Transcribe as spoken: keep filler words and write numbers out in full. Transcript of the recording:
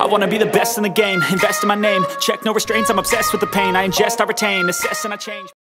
I wanna be the best in the game, invest in my name, check no restraints, I'm obsessed with the pain. I ingest, I retain, assess and I change.